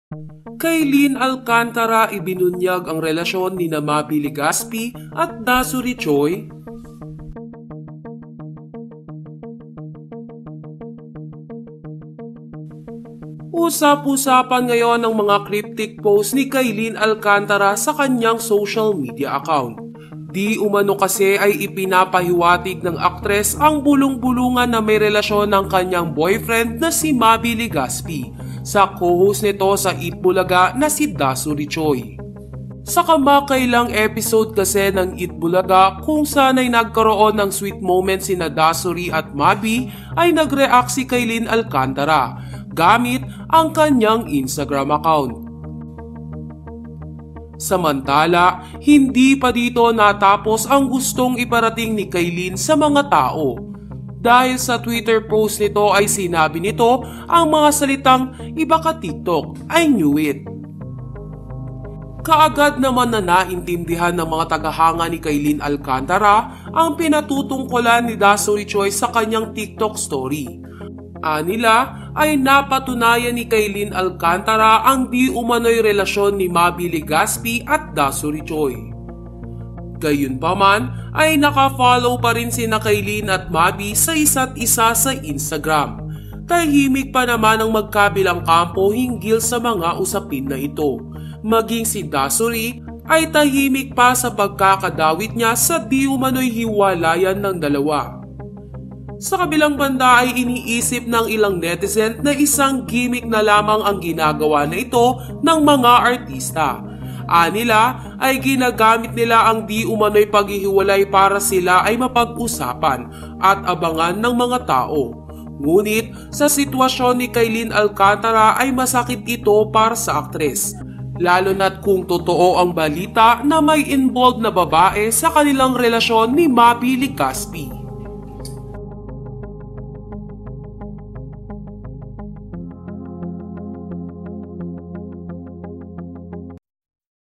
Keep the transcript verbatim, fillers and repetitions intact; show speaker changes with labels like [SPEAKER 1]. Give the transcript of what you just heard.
[SPEAKER 1] Kay Lynn Alcantara ibinunyag ang relasyon ni Mabby Legaspi at Dasuri Choi. Usap-usapan ngayon ang mga cryptic post ni kay Lynn Alcantara sa kanyang social media account. Di umano kasi ay ipinapahiwatig ng aktres ang bulong-bulungan na may relasyon ng kanyang boyfriend na si Mabby Legaspi sa co-host nito sa Eat Bulaga na si Dasuri Choi. Sa kamakailang episode kasi ng Eat Bulaga kung saan ay nagkaroon ng sweet moment sina Dasuri at Mabby ay nag-react si kay Lynn Alcantara gamit ang kanyang Instagram account. Samantala, hindi pa dito natapos ang gustong iparating ni kay Lynn sa mga tao. Dahil sa Twitter post nito ay sinabi nito ang mga salitang iba ka TikTok, I knew it. Kaagad naman na naintindihan ng mga tagahanga ni kay Lynn Alcantara ang pinatutungkulan ni Dasuri Choi sa kanyang TikTok story. Anila ay napatunayan ni kay Lynn Alcantara ang di umano'y relasyon ni Mabby Legaspi at Dasuri Choi. Gayunpaman ay nakafollow pa rin sina kay Lynn at Mabby sa isa't isa sa Instagram. Tahimik pa naman ang magkabilang kampo hinggil sa mga usapin na ito. Maging si Dasuri ay tahimik pa sa pagkakadawit niya sa di umano'y hiwalayan ng dalawa. Sa kabilang banda ay iniisip ng ilang netizen na isang gimmick na lamang ang ginagawa na ito ng mga artista. Anila ay ginagamit nila ang di umano'y paghihiwalay para sila ay mapag-usapan at abangan ng mga tao. Ngunit sa sitwasyon ni kay Lynn Alcantara ay masakit ito para sa aktres. Lalo na't kung totoo ang balita na may involved na babae sa kanilang relasyon ni Mabby Legaspi.